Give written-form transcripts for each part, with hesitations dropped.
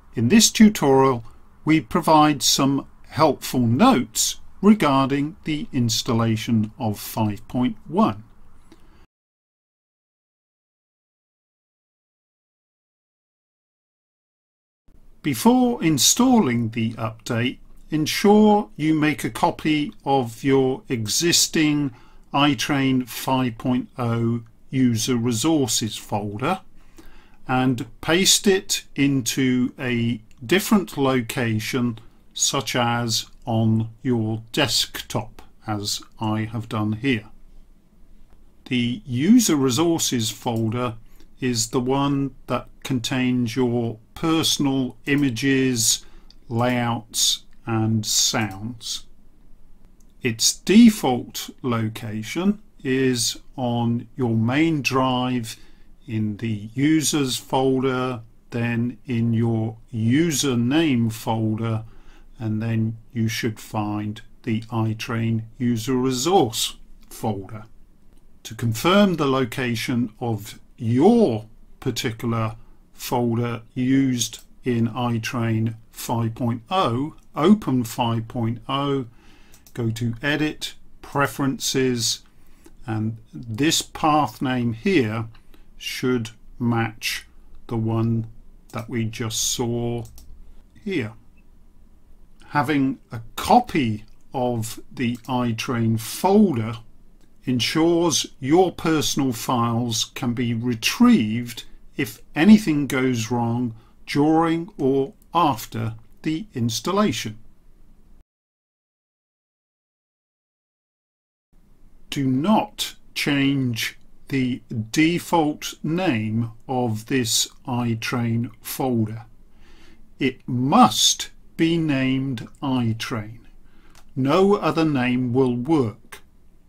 In this tutorial, we provide some helpful notes regarding the installation of 5.1. Before installing the update, ensure you make a copy of your existing iTrain 5.0 user resources folder and paste it into a different location, such as on your desktop, as I have done here. The user resources folder is the one that contains your personal images, layouts and sounds. Its default location is on your main drive in the users folder, then in your username folder, and then you should find the iTrain user resource folder. To confirm the location of your particular folder used in iTrain 5.0, open 5.0, go to Edit, Preferences, and this path name here should match the one that we just saw here. Having a copy of the iTrain folder ensures your personal files can be retrieved if anything goes wrong during or after the installation. Do not change the default name of this iTrain folder. It must be named iTrain. No other name will work.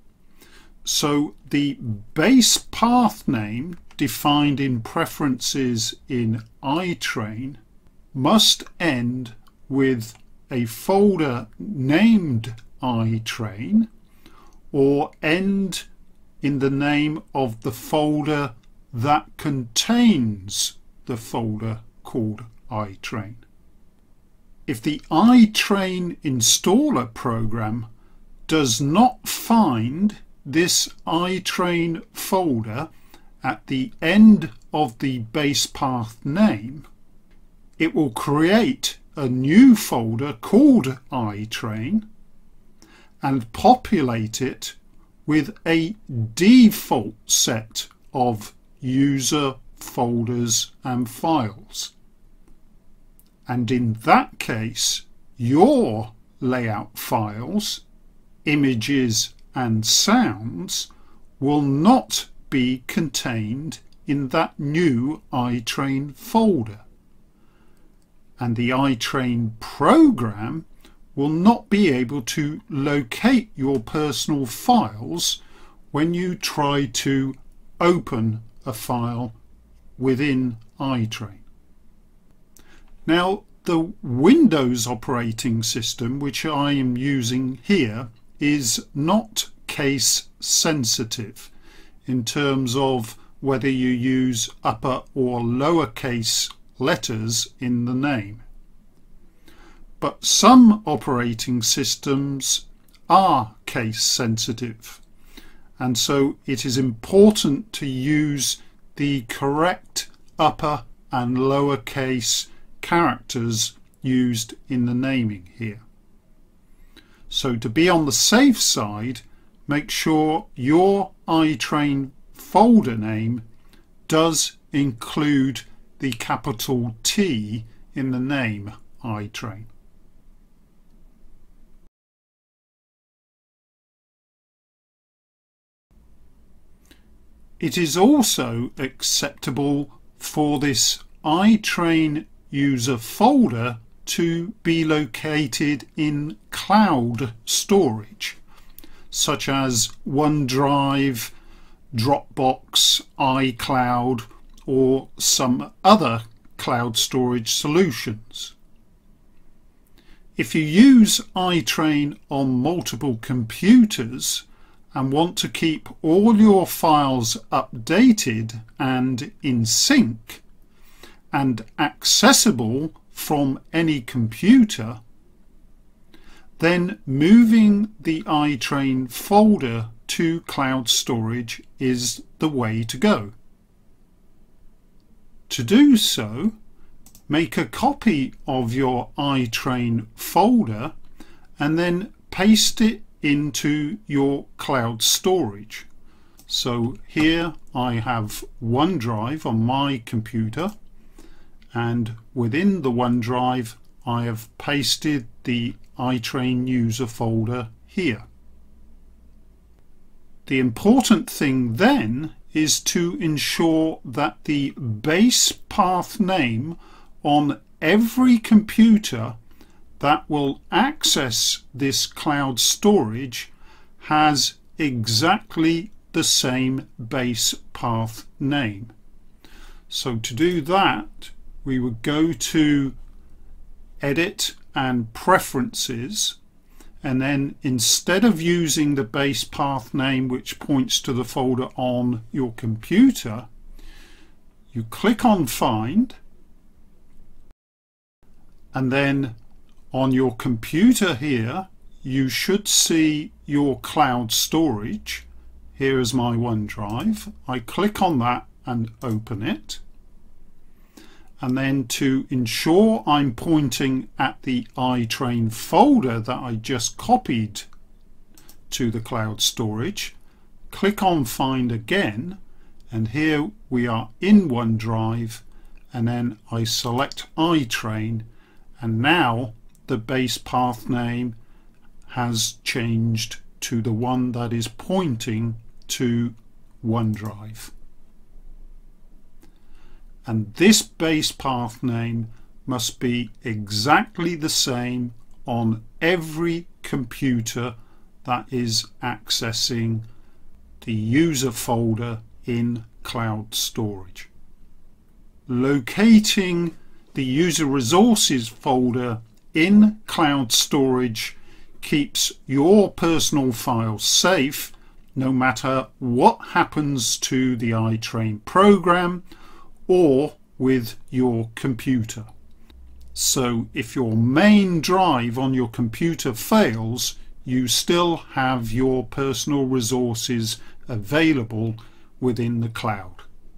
So the base path name defined in preferences in iTrain must end with a folder named iTrain or end in the name of the folder that contains the folder called iTrain. If the iTrain installer program does not find this iTrain folder at the end of the base path name, it will create a new folder called iTrain and populate it with a default set of user folders and files. And in that case, your layout files, images and sounds will not be contained in that new iTrain folder. And the iTrain program will not be able to locate your personal files when you try to open a file within iTrain. Now, the Windows operating system, which I am using here, is not case sensitive in terms of whether you use upper or lowercase letters in the name. But some operating systems are case sensitive, and so it is important to use the correct upper and lowercase characters used in the naming here. So to be on the safe side, make sure your iTrain folder name does include the capital T in the name iTrain. It is also acceptable for this iTrain user folder to be located in cloud storage, such as OneDrive, Dropbox, iCloud, or some other cloud storage solutions. If you use iTrain on multiple computers and want to keep all your files updated and in sync and accessible from any computer, then moving the iTrain folder to cloud storage is the way to go. To do so, make a copy of your iTrain folder and then paste it into your cloud storage. So here I have OneDrive on my computer, and within the OneDrive I have pasted the iTrain user folder here. The important thing then is to ensure that the base path name on every computer that will access this cloud storage has exactly the same base path name. So to do that, we would go to Edit and Preferences, and then instead of using the base path name which points to the folder on your computer, you click on Find, and then on your computer here you should see your cloud storage. Here is my OneDrive. I click on that and open it. And then to ensure I'm pointing at the iTrain folder that I just copied to the cloud storage, click on Find again, and here we are in OneDrive, and then I select iTrain, and now the base path name has changed to the one that is pointing to OneDrive. And this base path name must be exactly the same on every computer that is accessing the user folder in cloud storage. Locating the user resources folder in cloud storage keeps your personal files safe no matter what happens to the iTrain program or with your computer. So if your main drive on your computer fails, you still have your personal resources available within the cloud.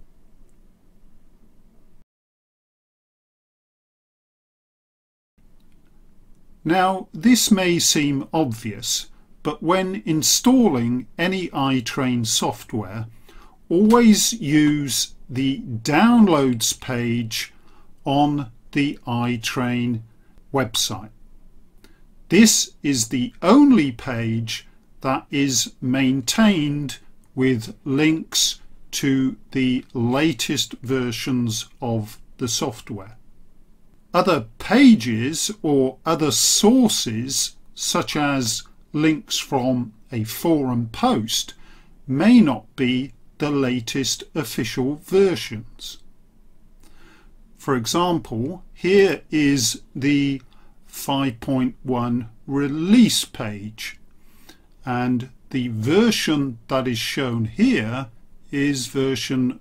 Now, this may seem obvious, but when installing any iTrain software, always use the Downloads page on the iTrain website. This is the only page that is maintained with links to the latest versions of the software. Other pages or other sources, such as links from a forum post, may not be the latest official versions. For example, here is the 5.1 release page, and the version that is shown here is version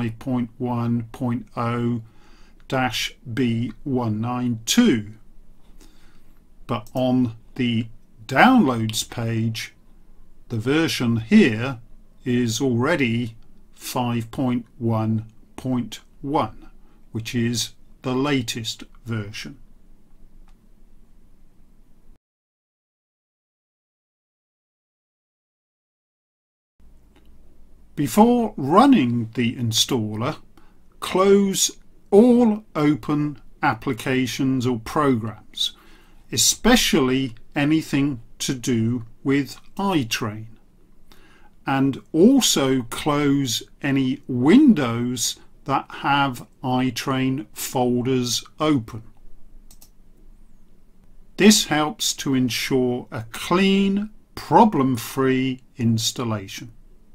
5.1.0-B192, but on the downloads page the version here is already 5.1.1, which is the latest version. Before running the installer, close all open applications or programs, especially anything to do with iTrain, and also close any windows that have iTrain folders open. This helps to ensure a clean, problem-free installation.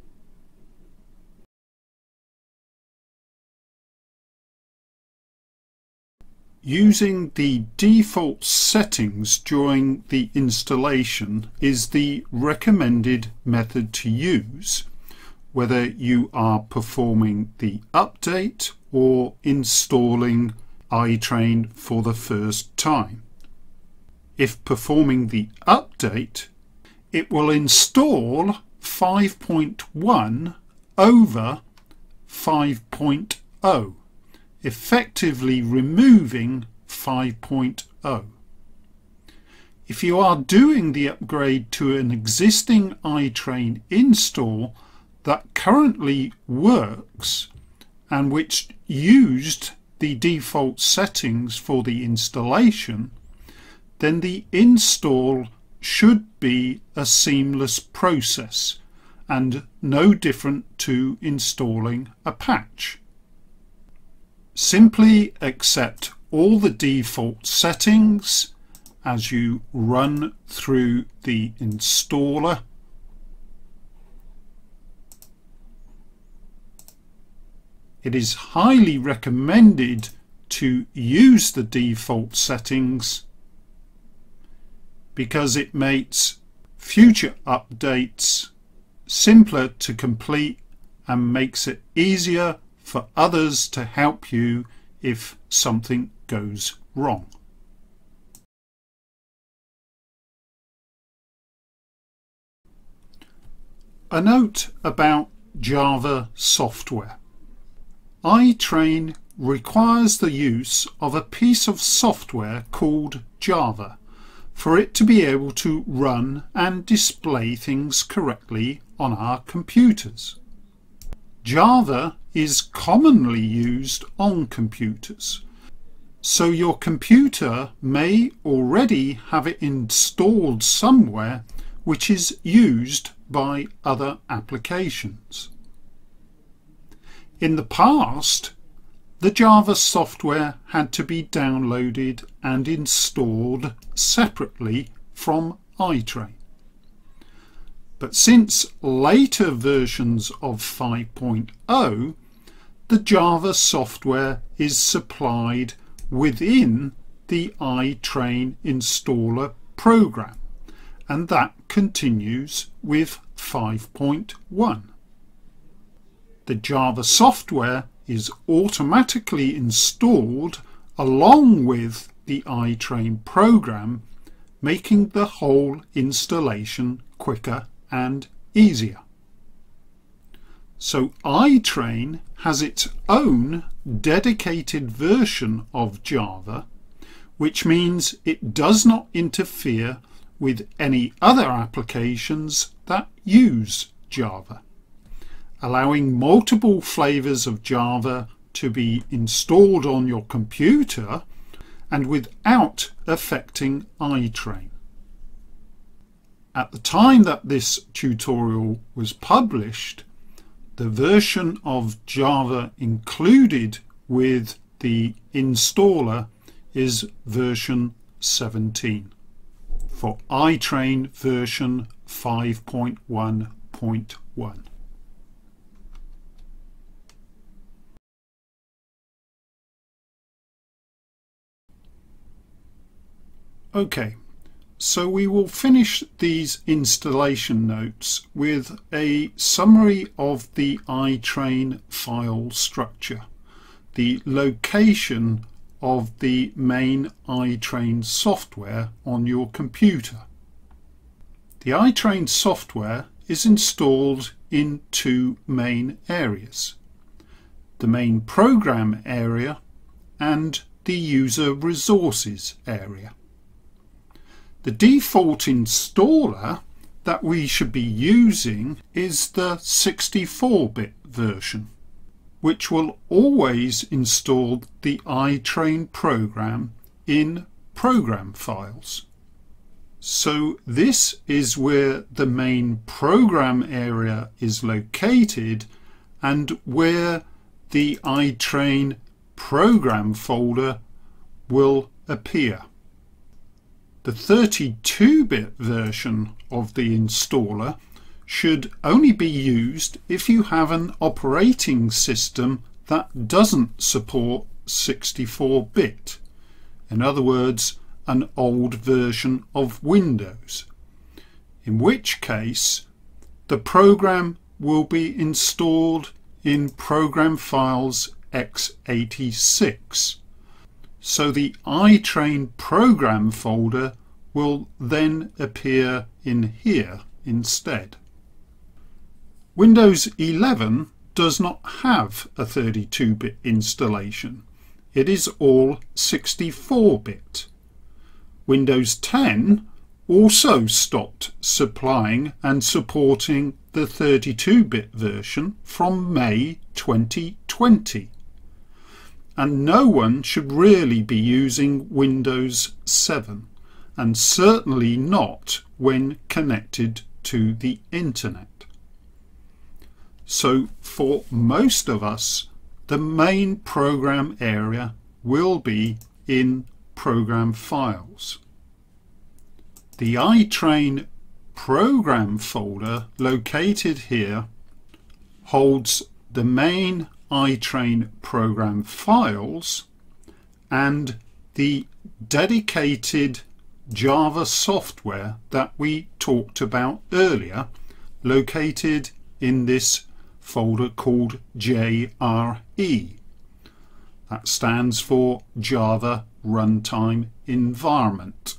Using the default settings during the installation is the recommended method to use, whether you are performing the update or installing iTrain for the first time. If performing the update, it will install 5.1 over 5.0, effectively removing 5.0. If you are doing the upgrade to an existing iTrain install that currently works and which used the default settings for the installation, then the install should be a seamless process and no different to installing a patch. Simply accept all the default settings as you run through the installer. It is highly recommended to use the default settings because it makes future updates simpler to complete and makes it easier for others to help you if something goes wrong. A note about Java software. iTrain requires the use of a piece of software called Java for it to be able to run and display things correctly on our computers. Java is commonly used on computers, so your computer may already have it installed somewhere which is used by other applications. In the past, the Java software had to be downloaded and installed separately from iTrain. But since later versions of 5.0, the Java software is supplied within the iTrain installer program, and that continues with 5.1. The Java software is automatically installed along with the iTrain program, making the whole installation quicker and easier. So iTrain has its own dedicated version of Java, which means it does not interfere with any other applications that use Java, allowing multiple flavors of Java to be installed on your computer and without affecting iTrain. At the time that this tutorial was published, the version of Java included with the installer is version 17 for iTrain version 5.1.1. Okay, so we will finish these installation notes with a summary of the iTrain file structure, the location of the main iTrain software on your computer. The iTrain software is installed in two main areas: the main program area and the user resources area. The default installer that we should be using is the 64-bit version, which will always install the iTrain program in program files. So this is where the main program area is located and where the iTrain program folder will appear. The 32-bit version of the installer should only be used if you have an operating system that doesn't support 64-bit. In other words, an old version of Windows, in which case the program will be installed in Program Files x86, so the iTrain program folder will then appear in here instead. Windows 11 does not have a 32-bit installation. It is all 64-bit. Windows 10 also stopped supplying and supporting the 32-bit version from May 2020. And no one should really be using Windows 7, and certainly not when connected to the internet. So for most of us, the main program area will be in Program Files. The iTrain program folder located here holds the main iTrain program files and the dedicated Java software that we talked about earlier, located in this folder called JRE. That stands for Java Runtime Environment.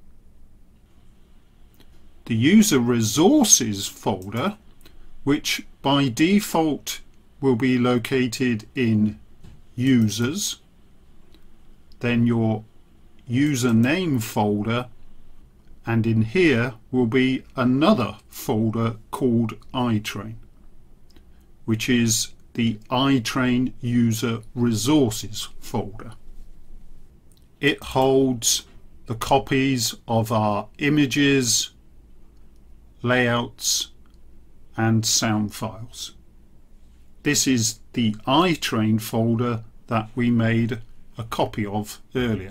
The User Resources folder, which by default will be located in Users, then your username folder, and in here will be another folder called iTrain, which is the iTrain User Resources folder. It holds the copies of our images, layouts and sound files. This is the iTrain folder that we made a copy of earlier.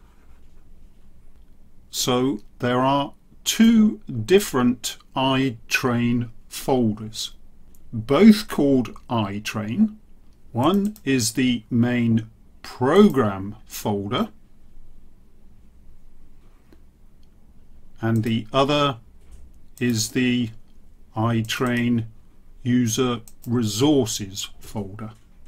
So there are two different iTrain folders, both called iTrain. One is the main program folder and the other is the iTrain User Resources folder.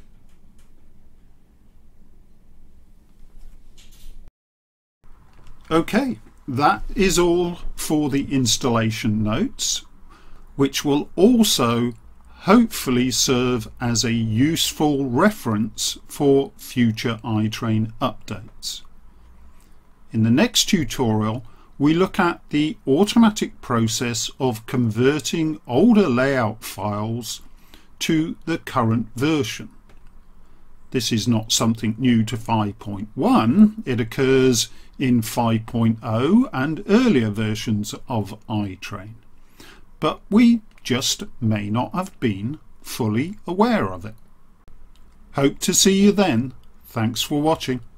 Okay, that is all for the installation notes, which will also hopefully serve as a useful reference for future iTrain updates. In the next tutorial, we look at the automatic process of converting older layout files to the current version. This is not something new to 5.1. It occurs in 5.0 and earlier versions of iTrain, but we just may not have been fully aware of it. Hope to see you then. Thanks for watching.